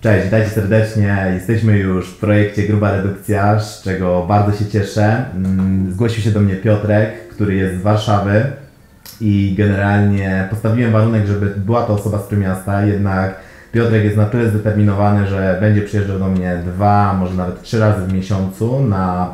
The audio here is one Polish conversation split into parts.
Cześć, witajcie serdecznie. Jesteśmy już w projekcie Gruba Redukcja, z czego bardzo się cieszę. Zgłosił się do mnie Piotrek, który jest z Warszawy i generalnie postawiłem warunek, żeby była to osoba z Trójmiasta, jednak Piotrek jest na tyle zdeterminowany, że będzie przyjeżdżał do mnie 2, może nawet 3 razy w miesiącu na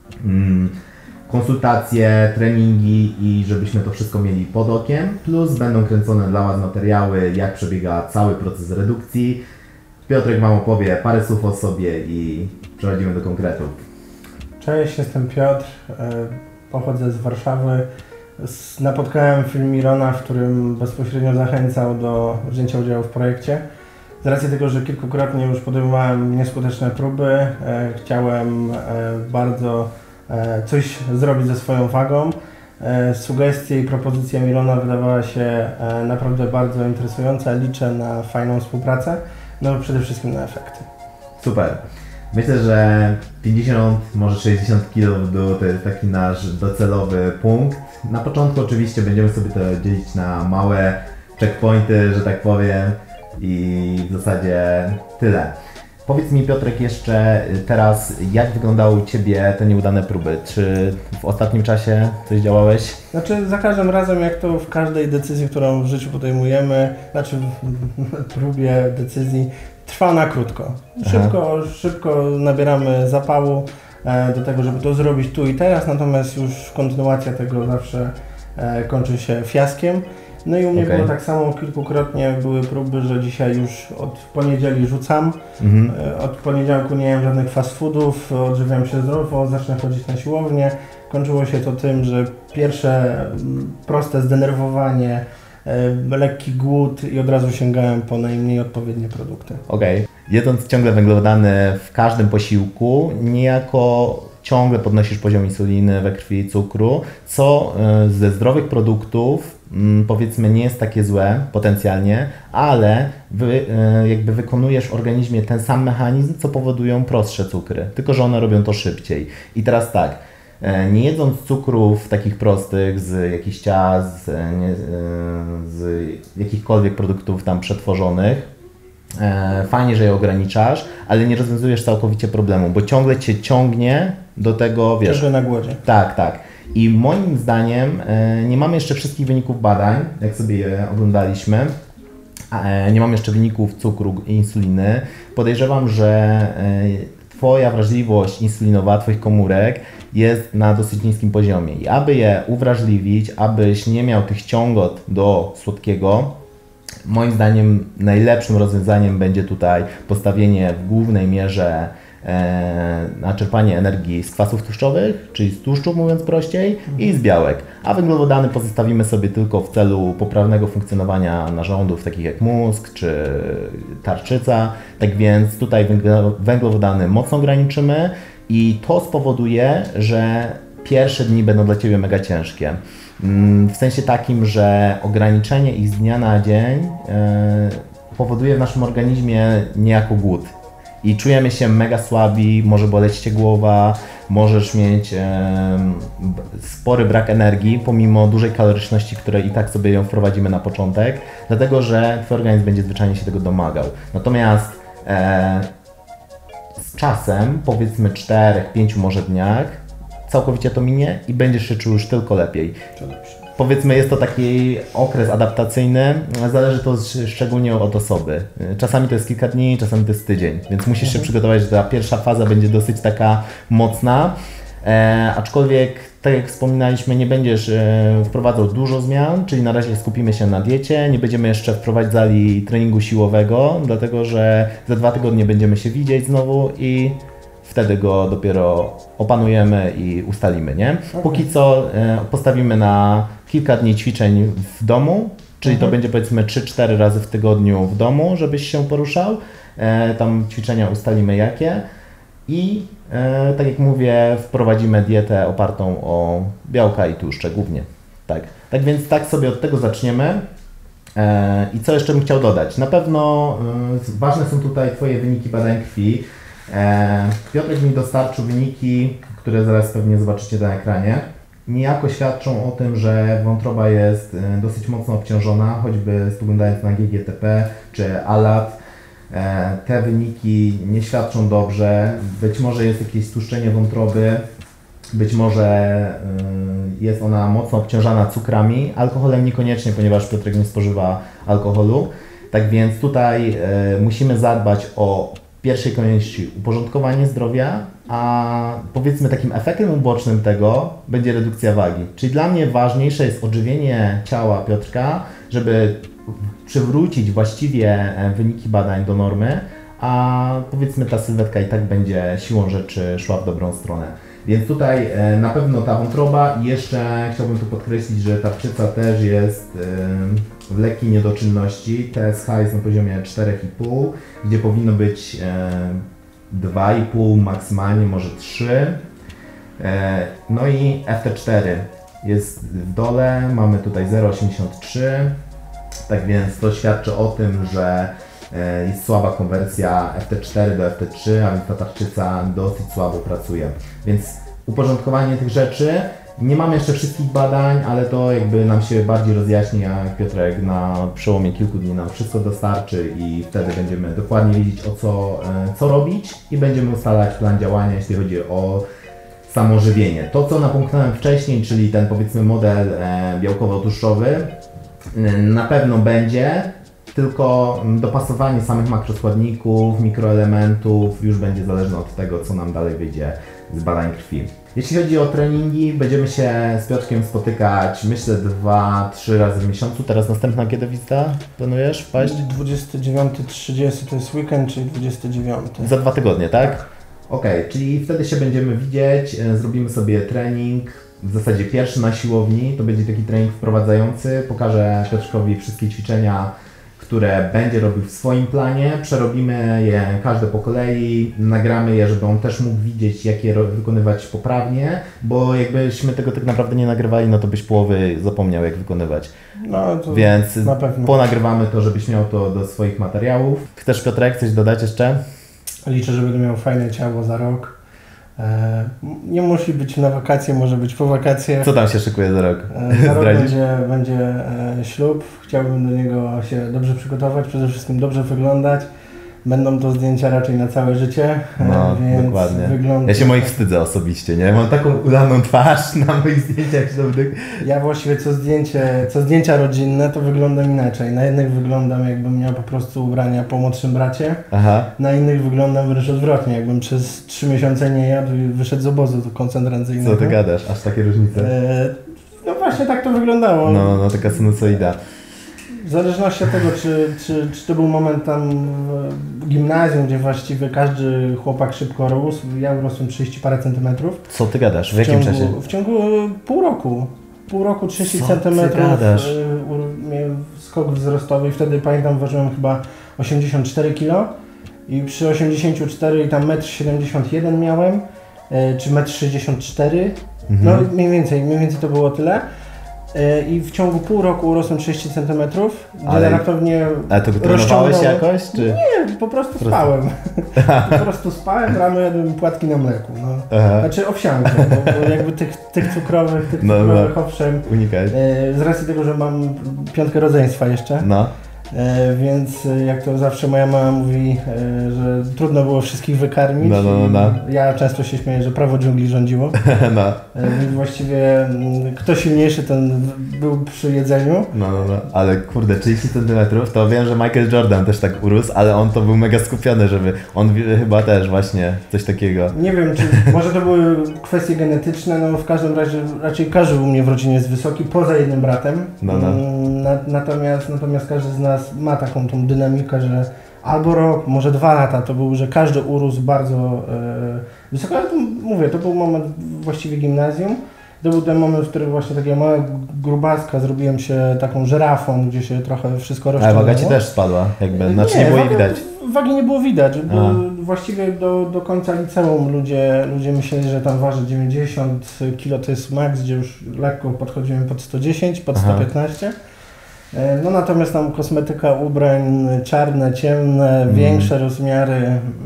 konsultacje, treningi i żebyśmy to wszystko mieli pod okiem. Plus będą kręcone dla Was materiały, jak przebiega cały proces redukcji. Piotrek Wam opowie parę słów o sobie i przechodzimy do konkretów. Cześć, jestem Piotr, pochodzę z Warszawy. Napotkałem film Mirona, w którym bezpośrednio zachęcał do wzięcia udziału w projekcie. Z racji tego, że kilkukrotnie już podejmowałem nieskuteczne próby, chciałem bardzo coś zrobić ze swoją wagą. Sugestie i propozycja Mirona wydawała się naprawdę bardzo interesująca. Liczę na fajną współpracę, no przede wszystkim na efekty. Super. Myślę, że 50, może 60 kg w dół to jest taki nasz docelowy punkt. Na początku oczywiście będziemy sobie to dzielić na małe checkpointy, że tak powiem, i w zasadzie tyle. Powiedz mi, Piotrek, jeszcze teraz, jak wyglądały u Ciebie te nieudane próby? Czy w ostatnim czasie coś działałeś? Znaczy, za każdym razem, jak to w każdej decyzji, którą w życiu podejmujemy, znaczy w próbie decyzji, trwa na krótko. Szybko nabieramy zapału do tego, żeby to zrobić tu i teraz, natomiast już kontynuacja tego zawsze kończy się fiaskiem. No i u mnie było tak samo, kilkukrotnie były próby, że dzisiaj już od poniedzieli rzucam. Od poniedziałku nie jem żadnych fast foodów, odżywiam się zdrowo, zacznę chodzić na siłownię. Kończyło się to tym, że pierwsze proste zdenerwowanie, lekki głód i od razu sięgałem po najmniej odpowiednie produkty. Jedząc ciągle węglowodany w każdym posiłku, niejako ciągle podnosisz poziom insuliny we krwi, cukru, co ze zdrowych produktów powiedzmy nie jest takie złe potencjalnie, ale jakby wykonujesz w organizmie ten sam mechanizm, co powodują prostsze cukry, tylko że one robią to szybciej. I teraz tak, nie jedząc cukrów takich prostych z jakichś ciast, z jakichkolwiek produktów tam przetworzonych, fajnie, że je ograniczasz, ale nie rozwiązujesz całkowicie problemu, bo ciągle Cię ciągnie do tego, wiesz... Ciągle na głodzie. Tak. I moim zdaniem nie mamy jeszcze wszystkich wyników badań, jak sobie je oglądaliśmy. Nie mam jeszcze wyników cukru i insuliny. Podejrzewam, że Twoja wrażliwość insulinowa, Twoich komórek jest na dosyć niskim poziomie. I aby je uwrażliwić, abyś nie miał tych ciągot do słodkiego, moim zdaniem najlepszym rozwiązaniem będzie tutaj postawienie w głównej mierze na czerpanie energii z kwasów tłuszczowych, czyli z tłuszczu, mówiąc prościej, i z białek. A węglowodany pozostawimy sobie tylko w celu poprawnego funkcjonowania narządów, takich jak mózg czy tarczyca. Tak więc tutaj węglowodany mocno ograniczymy i to spowoduje, że pierwsze dni będą dla Ciebie mega ciężkie. W sensie takim, że ograniczenie ich z dnia na dzień powoduje w naszym organizmie niejako głód. I czujemy się mega słabi, może boleć Cię głowa, możesz mieć spory brak energii, pomimo dużej kaloryczności, której i tak sobie ją wprowadzimy na początek, dlatego że Twój organizm będzie zwyczajnie się tego domagał. Natomiast z czasem, powiedzmy 4-5 może dniach, całkowicie to minie i będziesz się czuł już tylko lepiej. Powiedzmy, jest to taki okres adaptacyjny, zależy to szczególnie od osoby. Czasami to jest kilka dni, czasami to jest tydzień, więc musisz się przygotować, że ta pierwsza faza będzie dosyć taka mocna. Aczkolwiek, tak jak wspominaliśmy, nie będziesz wprowadzał dużo zmian, czyli na razie skupimy się na diecie, nie będziemy jeszcze wprowadzali treningu siłowego, dlatego że za 2 tygodnie będziemy się widzieć znowu i wtedy go dopiero opanujemy i ustalimy, nie? Póki co postawimy na kilka dni ćwiczeń w domu, czyli to będzie powiedzmy 3-4 razy w tygodniu w domu, żebyś się poruszał. Tam ćwiczenia ustalimy jakie i tak jak mówię, wprowadzimy dietę opartą o białka i tłuszcze głównie. Tak więc tak sobie od tego zaczniemy. I co jeszcze bym chciał dodać? Na pewno ważne są tutaj Twoje wyniki badań krwi. Piotrek mi dostarczył wyniki, które zaraz pewnie zobaczycie na ekranie. Niejako świadczą o tym, że wątroba jest dosyć mocno obciążona, choćby spoglądając na GGTP czy ALAT. Te wyniki nie świadczą dobrze, być może jest jakieś stłuszczenie wątroby, być może jest ona mocno obciążana cukrami, alkoholem niekoniecznie, ponieważ Piotrek nie spożywa alkoholu. Tak więc tutaj musimy zadbać o w pierwszej kolejności uporządkowanie zdrowia, a powiedzmy takim efektem ubocznym tego będzie redukcja wagi. Czyli dla mnie ważniejsze jest odżywienie ciała Piotrka, żeby przywrócić właściwie wyniki badań do normy, a powiedzmy ta sylwetka i tak będzie siłą rzeczy szła w dobrą stronę. Więc tutaj na pewno ta wątroba i jeszcze chciałbym tu podkreślić, że tarczyca też jest w lekkiej niedoczynności. TSH jest na poziomie 4,5, gdzie powinno być 2,5, maksymalnie może 3. No i FT4 jest w dole, mamy tutaj 0,83. Tak więc to świadczy o tym, że jest słaba konwersja FT4 do FT3, a więc ta tarczyca dosyć słabo pracuje. Więc uporządkowanie tych rzeczy, nie mamy jeszcze wszystkich badań, ale to jakby nam się bardziej rozjaśni, jak Piotrek na przełomie kilku dni nam wszystko dostarczy i wtedy będziemy dokładnie wiedzieć co robić i będziemy ustalać plan działania, jeśli chodzi o samo żywienie. To co napomknąłem wcześniej, czyli ten powiedzmy model białkowo-tłuszczowy, na pewno będzie, tylko dopasowanie samych makroskładników, mikroelementów już będzie zależne od tego, co nam dalej wyjdzie z badań krwi. Jeśli chodzi o treningi, będziemy się z Piotrkiem spotykać, myślę 2-3 razy w miesiącu. Teraz następna kiedy wizyta planujesz wpaść? 29-30 to jest weekend, czyli 29. Za 2 tygodnie, tak? Okej, czyli wtedy się będziemy widzieć, zrobimy sobie trening. W zasadzie pierwszy na siłowni, to będzie taki trening wprowadzający. Pokażę Piotrkowi wszystkie ćwiczenia, które będzie robił w swoim planie. Przerobimy je każde po kolei, nagramy je, żeby on też mógł widzieć, jak je wykonywać poprawnie, bo jakbyśmy tego tak naprawdę nie nagrywali, no to byś połowy zapomniał, jak wykonywać. No, to więc na pewno ponagrywamy to, żebyś miał to do swoich materiałów. Chcesz, Piotrek, coś dodać jeszcze? Liczę, że będę miał fajne ciało za rok. Nie musi być na wakacje, może być po wakacjach. Co tam się szykuje za rok? Za rok będzie ślub. Chciałbym do niego się dobrze przygotować, przede wszystkim dobrze wyglądać. Będą to zdjęcia raczej na całe życie, no, więc dokładnie. wygląda... Ja się moich wstydzę osobiście, nie? Mam taką udaną twarz na moich zdjęciach ślubnych. Ja właściwie co zdjęcia rodzinne to wyglądam inaczej. Na jednych wyglądam, jakbym miał po prostu ubrania po młodszym bracie. Aha. Na innych wyglądam wręcz odwrotnie, jakbym przez 3 miesiące nie jadł i wyszedł z obozu koncentracyjnego. Co ty gadasz? Aż takie różnice? No właśnie tak to wyglądało. No taka sinusoida. W zależności od tego, czy to był moment tam w gimnazjum, gdzie właściwie każdy chłopak szybko rósł, ja urosłem 30 parę centymetrów. Co ty gadasz? W jakim czasie? W ciągu pół roku. Pół roku 30 Co centymetrów miałem skok wzrostowy i wtedy pamiętam ważyłem chyba 84 kg i przy 84 i tam 1,71 m miałem, czy 1,64 m, no mniej więcej to było tyle. I w ciągu pół roku urosłem 30 cm. Ale to trenowałeś jakoś? Czy? Nie, po prostu spałem. Po prostu spałem, rano jadłem płatki na mleku. No. Znaczy owsiankę, bo jakby tych cukrowych, owszem. Unikać. Z racji tego, że mam 5 rodzeństwa jeszcze. No. Więc jak to zawsze moja mama mówi, że trudno było wszystkich wykarmić. No. Ja często się śmieję, że prawo dżungli rządziło. No. Więc właściwie kto silniejszy, ten był przy jedzeniu. No. Ale kurde, 30 cm, to wiem, że Michael Jordan też tak urósł, ale on to był mega skupiony, żeby on chyba też właśnie coś takiego. Nie wiem, czy może to były kwestie genetyczne, no w każdym razie raczej każdy u mnie w rodzinie jest wysoki, poza jednym bratem. No. Natomiast każdy z nas ma taką tą dynamikę, że albo rok, może 2 lata to był, że każdy urósł bardzo wysoko, ale to, mówię, to był moment właściwie gimnazjum. To był ten moment, w którym właśnie taka mała grubaska zrobiłem się taką żyrafą, gdzie się trochę wszystko rozciągnęło. Ale waga ci też spadła, jakby, znaczy nie było jej widać. Wagi nie było widać, bo właściwie do końca liceum ludzie myśleli, że tam waży 90 kg to jest maks, gdzie już lekko podchodziłem pod 110, pod 115. No natomiast tam kosmetyka ubrań czarne, ciemne, większe rozmiary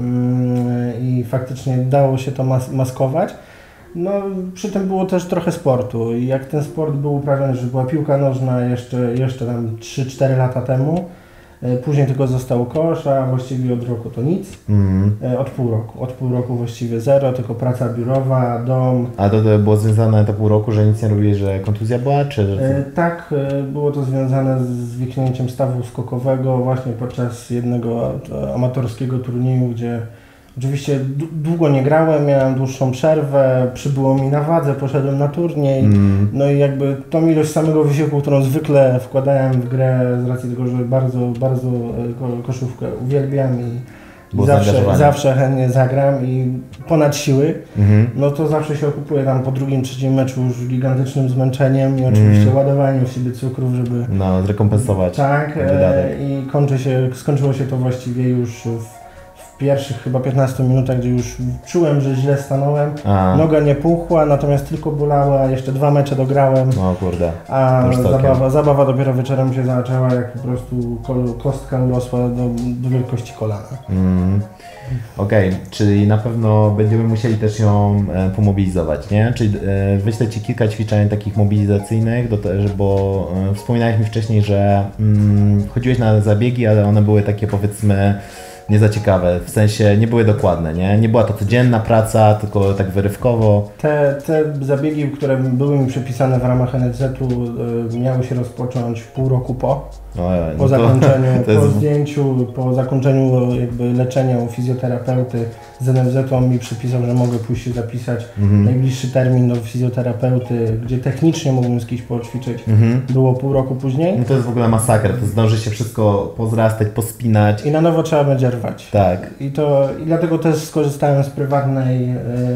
i faktycznie dało się to maskować. No przy tym było też trochę sportu i jak ten sport był uprawiany, że była piłka nożna jeszcze tam 3-4 lata temu, Później tylko został kosz, a właściwie od roku to nic. Od pół roku. Od pół roku właściwie zero, tylko praca biurowa, dom. A to było związane to pół roku, że nic nie robiłeś, że kontuzja była, czy... Tak, było to związane z wiknięciem stawu skokowego właśnie podczas jednego amatorskiego turnieju, gdzie oczywiście długo nie grałem, miałem dłuższą przerwę, przybyło mi na wadze, poszedłem na turniej, no i jakby tą ilość samego wysiłku, którą zwykle wkładałem w grę z racji tego, że bardzo, bardzo koszówkę uwielbiam i zawsze chętnie zagram i ponad siły, no to zawsze się okupuję tam po drugim, trzecim meczu już gigantycznym zmęczeniem i oczywiście ładowaniem w siebie cukrów, żeby... No, zrekompensować. Tak, i skończyło się to właściwie już w pierwszych chyba 15 minutach, gdzie już czułem, że źle stanąłem. Noga nie puchła, natomiast tylko bolała, jeszcze 2 mecze dograłem. O kurde. A zabawa dopiero wieczorem się zaczęła, jak po prostu kostka urosła do wielkości kolana. Okej, czyli na pewno będziemy musieli też ją pomobilizować, nie? Czyli wyślę Ci kilka ćwiczeń takich mobilizacyjnych, bo wspominałeś mi wcześniej, że chodziłeś na zabiegi, ale one były takie, powiedzmy, nie za ciekawe, w sensie nie były dokładne, nie? Nie była to codzienna praca, tylko tak wyrywkowo. Te zabiegi, które były mi przypisane w ramach NFZ-u, miały się rozpocząć pół roku po zakończeniu, zdjęciu, po zakończeniu jakby leczenia u fizjoterapeuty z NFZ-u. On mi przypisał, że mogę pójść się zapisać. Najbliższy termin do fizjoterapeuty, gdzie technicznie mógłbym z kimś poćwiczyć, było pół roku później. No to jest w ogóle masakra, to zdąży się wszystko pozrastać, pospinać. I na nowo trzeba będzie rwać. Tak. I dlatego też skorzystałem z prywatnej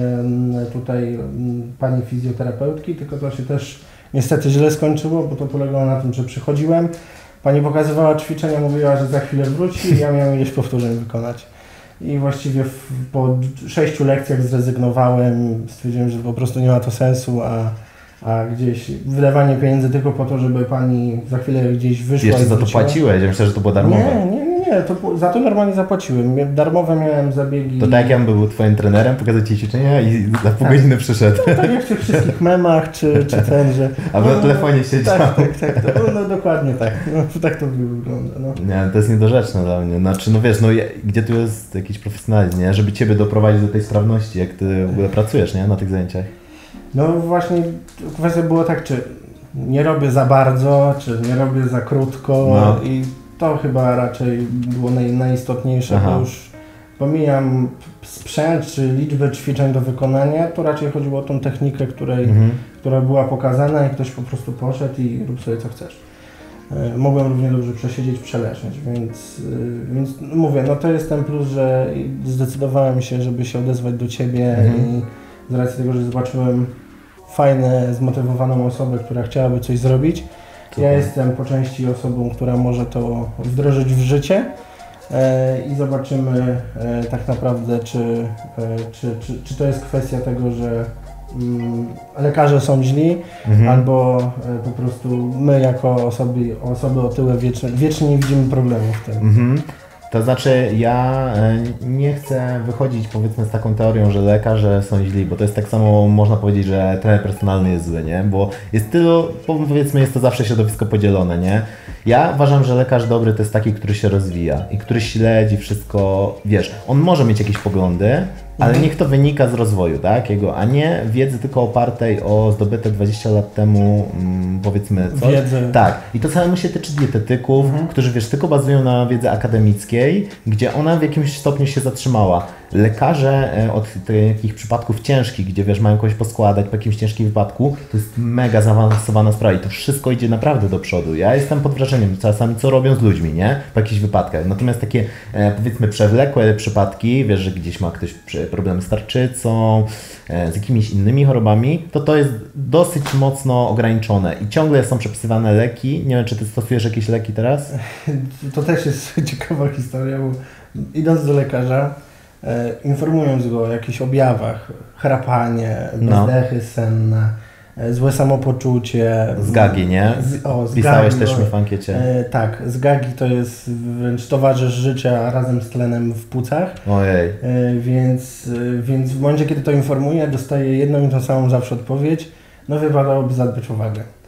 tutaj pani fizjoterapeutki, tylko to się też niestety źle skończyło, bo to polegało na tym, że przychodziłem, pani pokazywała ćwiczenia, mówiła, że za chwilę wróci i ja miałem ileś powtórzeń wykonać. I właściwie po 6 lekcjach zrezygnowałem, stwierdziłem, że po prostu nie ma to sensu, a gdzieś wydawanie pieniędzy tylko po to, żeby pani za chwilę gdzieś wyszła. Jeszcze za to płaciłeś? Ja myślę, że to było darmowe. Nie, za to normalnie zapłaciłem. Darmowe miałem zabiegi. To tak jak ja bym był twoim trenerem, pokazać Ci ćwiczenia i za pół godziny przyszedł. No, tak jak w tych wszystkich memach, czy ten, że... A na telefonie siedział. Tak, no dokładnie tak. No, tak to wygląda. No. Nie, to jest niedorzeczne dla mnie. Znaczy, no wiesz, gdzie tu jest jakiś profesjonalizm, nie? Żeby Ciebie doprowadzić do tej sprawności, jak Ty w ogóle pracujesz, nie? Na tych zajęciach. No właśnie, kwestia była tak, czy nie robię za bardzo, czy nie robię za krótko i to chyba raczej było najistotniejsze, bo już pomijam sprzęt czy liczbę ćwiczeń do wykonania, to raczej chodziło o tą technikę, która była pokazana i ktoś po prostu poszedł i rób sobie co chcesz. Mogłem równie dobrze przesiedzieć, przeleżeć, więc mówię, no to jest ten plus, że zdecydowałem się, żeby się odezwać do Ciebie i z racji tego, że zobaczyłem fajną, zmotywowaną osobę, która chciałaby coś zrobić. Ja jestem po części osobą, która może to wdrożyć w życie i zobaczymy tak naprawdę, czy to jest kwestia tego, że lekarze są źli, albo po prostu my jako osoby otyłe wiecznie nie widzimy problemu w tym. To znaczy, ja nie chcę wychodzić, powiedzmy, z taką teorią, że lekarze są źli, bo to jest tak samo, można powiedzieć, że trener personalny jest zły, nie? Bo jest tylu, powiedzmy, jest to zawsze środowisko podzielone, nie? Ja uważam, że lekarz dobry to jest taki, który się rozwija i który śledzi wszystko, wiesz, on może mieć jakieś poglądy, ale niech to wynika z rozwoju, tak? A nie wiedzy tylko opartej o zdobyte 20 lat temu, powiedzmy, coś. Wiedzę. Tak. I to samemu się tyczy dietetyków, którzy, wiesz, tylko bazują na wiedzy akademickiej, gdzie ona w jakimś stopniu się zatrzymała. Lekarze od takich przypadków ciężkich, gdzie, wiesz, mają kogoś poskładać po jakimś ciężkim wypadku, to jest mega zaawansowana sprawa i to wszystko idzie naprawdę do przodu. Ja jestem pod wrażeniem czasami, co robią z ludźmi, nie? Po jakichś wypadkach. Natomiast takie, powiedzmy, przewlekłe przypadki, wiesz, że gdzieś ma ktoś problemy z tarczycą, z jakimiś innymi chorobami, to jest dosyć mocno ograniczone i ciągle są przepisywane leki. Nie wiem, czy Ty stosujesz jakieś leki teraz? To też jest ciekawa historia, bo idąc do lekarza, informując go o jakichś objawach, chrapanie, bezdechy senne, złe samopoczucie. Zgagi, nie? Pisałeś też mi w ankiecie. Tak, zgagi to jest wręcz towarzysz życia razem z tlenem w płucach. Ojej. Więc w momencie, kiedy to informuję, dostaję jedną i tą samą zawsze odpowiedź, no wypadałoby zadbać o wagę.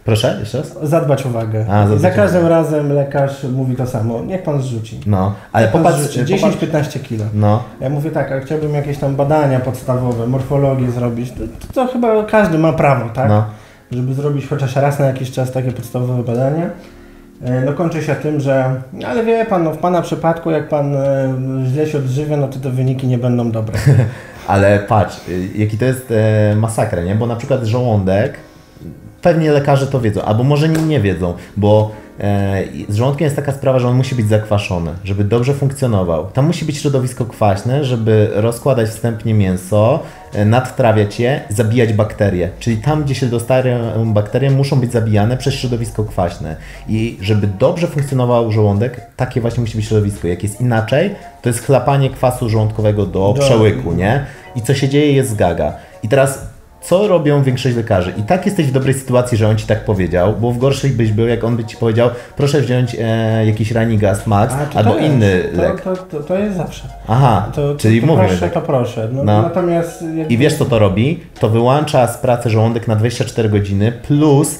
Proszę, jeszcze raz? Zadbać o wagę. I za każdym razem lekarz mówi to samo. Niech pan zrzuci. No, ale popatrz... 10-15 kilo. No. Ja mówię tak, a chciałbym jakieś tam badania podstawowe, morfologię zrobić. To chyba każdy ma prawo, tak? No. Żeby zrobić chociaż raz na jakiś czas takie podstawowe badania. No kończy się tym, że ale wie pan, no w pana przypadku jak pan źle się odżywia, no to te wyniki nie będą dobre. Ale patrz, jaki to jest masakra, nie? Bo na przykład żołądek, pewnie lekarze to wiedzą, albo może nie wiedzą, bo z żołądkiem jest taka sprawa, że on musi być zakwaszony, żeby dobrze funkcjonował. Tam musi być środowisko kwaśne, żeby rozkładać wstępnie mięso, nadtrawiać je, zabijać bakterie. Czyli tam, gdzie się dostają bakterie, muszą być zabijane przez środowisko kwaśne. I żeby dobrze funkcjonował żołądek, takie właśnie musi być środowisko. Jak jest inaczej, to jest chlapanie kwasu żołądkowego do przełyku, nie? I co się dzieje, jest zgaga. I teraz co robią większość lekarzy? I tak jesteś w dobrej sytuacji, że on ci tak powiedział, bo w gorszej byś był, jak on by ci powiedział, proszę wziąć jakiś Ranigast Max albo inny lek. To jest zawsze. Aha, czyli mówię. Proszę, to proszę. No. Natomiast I wiesz co to robi? To wyłącza z pracy żołądek na 24 godziny plus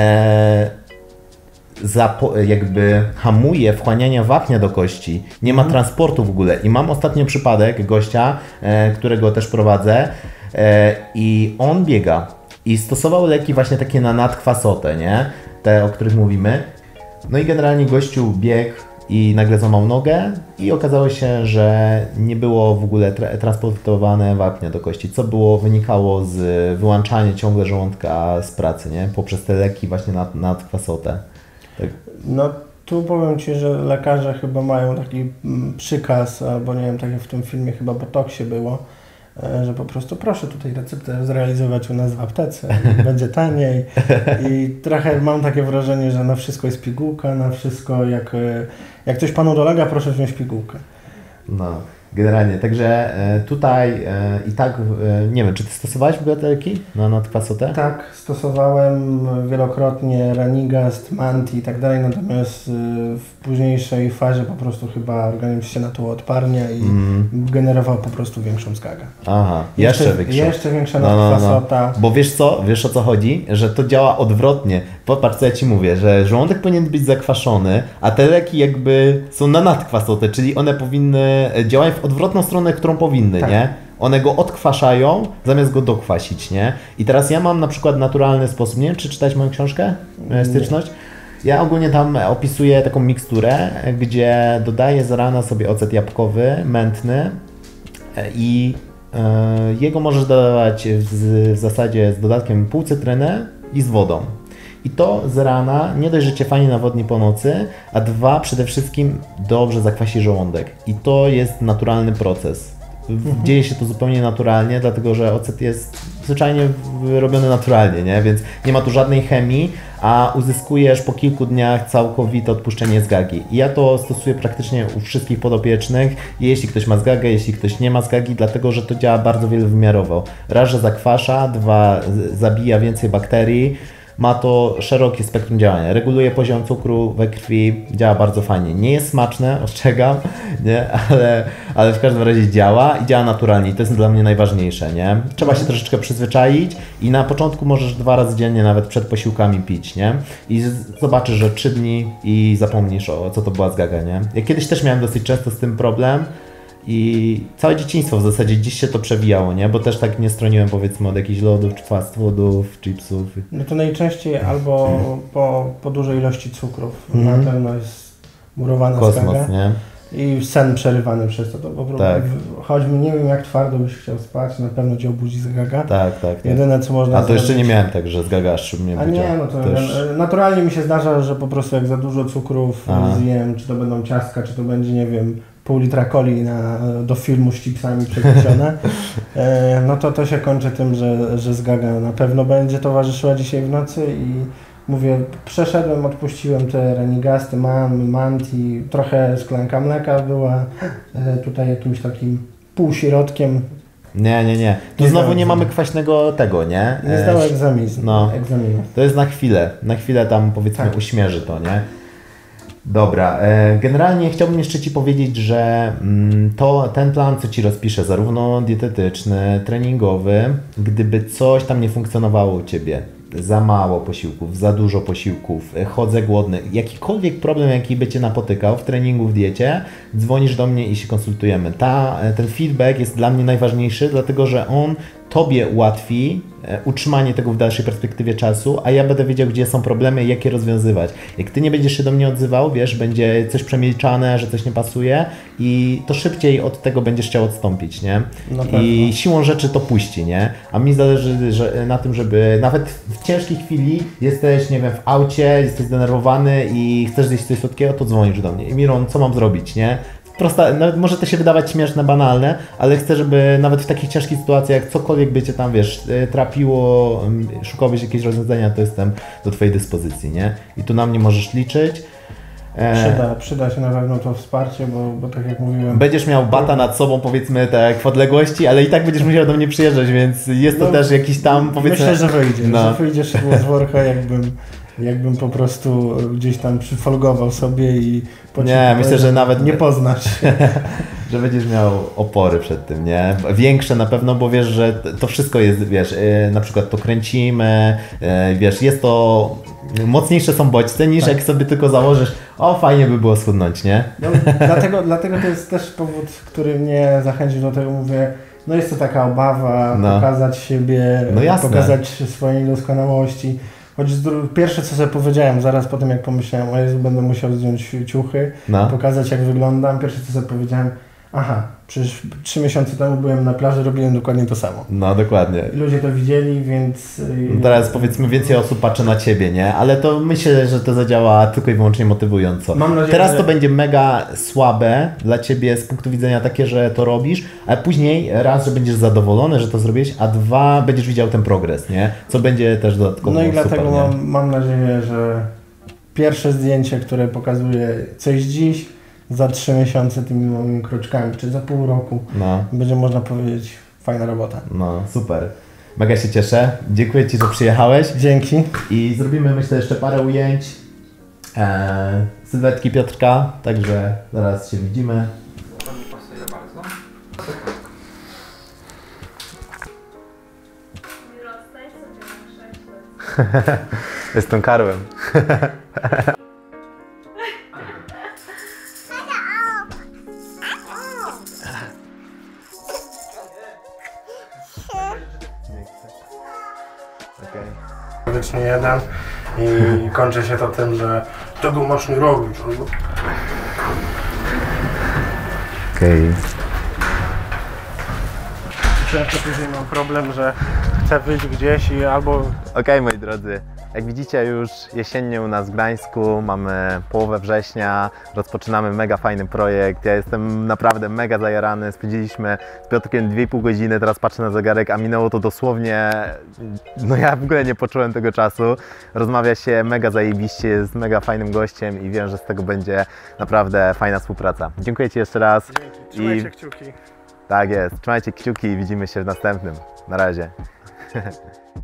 jakby hamuje wchłaniania wapnia do kości. Nie ma transportu w ogóle. I mam ostatnio przypadek gościa, którego też prowadzę, i on biega i stosował leki właśnie takie na nadkwasotę, nie? Te, o których mówimy. No i generalnie gościu biegł i nagle złamał nogę i okazało się, że nie było w ogóle transportowane wapnia do kości, co wynikało z wyłączania ciągle żołądka z pracy, nie? Poprzez te leki właśnie na nadkwasotę. Tak. No tu powiem Ci, że lekarze chyba mają taki przykaz, albo nie wiem, tak jak w tym filmie chyba Botoksie było, że po prostu proszę tutaj receptę zrealizować u nas w aptece, będzie taniej i trochę mam takie wrażenie, że na wszystko jest pigułka, na wszystko jak coś Panu dolega, proszę wziąć pigułkę. No, generalnie, także tutaj i tak, nie wiem, czy Ty stosowałeś w ogóle te leki na nadkwasotę? Tak, stosowałem wielokrotnie Ranigast, Manti i tak dalej, natomiast w późniejszej fazie po prostu chyba organizm się na to odparnia i generował po prostu większą zgagę. Aha, jeszcze większa nadkwasota. Bo wiesz o co chodzi? Że to działa odwrotnie. Popatrz co ja Ci mówię, że żołądek powinien być zakwaszony, a te leki jakby są na nadkwasotę, czyli one powinny działać w odwrotną stronę, którą powinny, tak. Nie? One go odkwaszają, zamiast go dokwasić, nie? I teraz ja mam na przykład naturalny sposób, nie wiem, czy czytać moją książkę, Styczność? Ja ogólnie tam opisuję taką miksturę, gdzie dodaję z rana sobie ocet jabłkowy, mętny i jego możesz dodawać w zasadzie z dodatkiem pół cytryny i z wodą. I to z rana nie dość, że Cię fajnie nawodni po nocy, a dwa, przede wszystkim dobrze zakwasi żołądek. I to jest naturalny proces. Dzieje się to zupełnie naturalnie, dlatego że ocet jest zwyczajnie robiony naturalnie, nie? Więc nie ma tu żadnej chemii, a uzyskujesz po kilku dniach całkowite odpuszczenie zgagi. I ja to stosuję praktycznie u wszystkich podopiecznych, jeśli ktoś ma zgagę, jeśli ktoś nie ma zgagi, dlatego że to działa bardzo wielowymiarowo. Raz, że zakwasza, dwa, zabija więcej bakterii. Ma to szerokie spektrum działania. Reguluje poziom cukru we krwi, działa bardzo fajnie. Nie jest smaczne, ostrzegam, nie? Ale w każdym razie działa i działa naturalnie. I to jest dla mnie najważniejsze, nie? Trzeba się troszeczkę przyzwyczaić i na początku możesz 2 razy dziennie nawet przed posiłkami pić, nie? I zobaczysz, że 3 dni i zapomnisz o co to była zgaga, nie? Ja kiedyś też miałem dosyć często z tym problem. I całe dzieciństwo w zasadzie dziś się to przewijało, nie? Bo też tak nie stroniłem powiedzmy od jakichś lodów, czy fast foodów, chipsów. No to najczęściej albo po dużej ilości cukrów. Na pewno jest murowana kosmos, skaga. Nie? I sen przerywany przez to. Po prostu tak. Choćby nie wiem jak twardo byś chciał spać, na pewno Cię obudzi zgaga. Tak. Jedyne co można zrobić... jeszcze nie miałem tak, że zgagasz mnie budził. A nie, no to też... naturalnie mi się zdarza, że po prostu jak za dużo cukrów zjem, czy to będą ciastka, czy to będzie, nie wiem, pół litra coli do filmu z chipsami przekusione, no to się kończy tym, że zgaga na pewno będzie towarzyszyła dzisiaj w nocy i mówię, przeszedłem, odpuściłem te Renigasty, Manti, trochę szklanka mleka była tutaj jakimś takim półśrodkiem. Nie. To znowu nie mamy kwaśnego tego, nie? Nie zdało egzaminu. To jest na chwilę tam powiedzmy uśmierzy to, nie? Dobra, generalnie chciałbym jeszcze Ci powiedzieć, że ten plan, co Ci rozpiszę, zarówno dietetyczny, treningowy, gdyby coś tam nie funkcjonowało u Ciebie, za mało posiłków, za dużo posiłków, chodzę głodny, jakikolwiek problem, jaki by Cię napotykał w treningu, w diecie, dzwonisz do mnie i się konsultujemy. Ten feedback jest dla mnie najważniejszy, dlatego że on Tobie ułatwi utrzymanie tego w dalszej perspektywie czasu, a ja będę wiedział, gdzie są problemy i jak je rozwiązywać. Jak Ty nie będziesz się do mnie odzywał, wiesz, będzie coś przemilczane, że coś nie pasuje i to szybciej od tego będziesz chciał odstąpić, nie? I siłą rzeczy to puści, nie? A mi zależy na tym, żeby nawet w ciężkiej chwili jesteś, nie wiem, w aucie, jesteś zdenerwowany i chcesz zjeść coś słodkiego, to dzwonisz do mnie. I Miron, co mam zrobić, nie? Prosta, nawet może to się wydawać śmieszne, banalne, ale chcę, żeby nawet w takich ciężkich sytuacjach cokolwiek by Cię tam, wiesz, trapiło, szukałbyś jakieś rozwiązania, to jestem do Twojej dyspozycji, nie? I tu na mnie możesz liczyć. Przyda się na pewno to wsparcie, bo tak jak mówiłem... Będziesz miał bata nad sobą, powiedzmy, tak w odległości, ale i tak będziesz musiał do mnie przyjeżdżać, więc jest to też jakiś tam, powiedzmy... Myślę, że wyjdzie, że wyjdziesz z worka, jakbym po prostu gdzieś tam przyfolgował sobie i... Nie, myślę, że nawet... Nie poznasz. Że będziesz miał opory przed tym, nie? Większe na pewno, bo wiesz, że to wszystko jest, wiesz, na przykład to kręcimy, wiesz, jest to... Mocniejsze są bodźce niż jak sobie tylko założysz, o fajnie by było schudnąć, nie? No, dlatego to jest też powód, który mnie zachęcił do tego, mówię, no jest to taka obawa, pokazać siebie, pokazać swoje niedoskonałości. Choć pierwsze co sobie powiedziałem, zaraz po tym jak pomyślałem, o Jezu, będę musiał zdjąć ciuchy, pokazać jak wyglądam, pierwsze co sobie powiedziałem, aha, przecież 3 miesiące temu byłem na plaży, robiłem dokładnie to samo. No, dokładnie. Ludzie to widzieli, więc... Teraz powiedzmy więcej osób patrzy na Ciebie, nie? Ale to myślę, że to zadziała tylko i wyłącznie motywująco. Mam nadzieję, teraz to będzie mega słabe dla Ciebie z punktu widzenia takie, że to robisz, ale później raz, że będziesz zadowolony, że to zrobiłeś, a dwa, będziesz widział ten progres, nie? Co będzie też dodatkowo No i super, dlatego mam nadzieję, że pierwsze zdjęcie, które pokazuje coś dziś, za 3 miesiące tymi małymi kroczkami, czy za pół roku, będzie można powiedzieć fajna robota. No, super. Mega się cieszę. Dziękuję Ci, że przyjechałeś. Dzięki. I zrobimy, myślę, jeszcze parę ujęć sylwetki Piotrka, także zaraz się widzimy. To mi pasuje bardzo. Jestem karłem. Wiecznie jeden i kończy się to tym, że tego masz nie robić. Okej. Często później mam problem, że chcę wyjść gdzieś i albo... Okej, moi drodzy, jak widzicie już jesiennie u nas w Gdańsku, mamy połowę września, rozpoczynamy mega fajny projekt, ja jestem naprawdę mega zajarany, spędziliśmy z Piotrkiem 2,5 godziny, teraz patrzę na zegarek, a minęło to dosłownie, no ja w ogóle nie poczułem tego czasu, rozmawia się mega zajebiście, jest mega fajnym gościem i wiem, że z tego będzie naprawdę fajna współpraca. Dziękuję Ci jeszcze raz. Dzięki. Trzymajcie kciuki. Tak jest, trzymajcie kciuki i widzimy się w następnym. Na razie.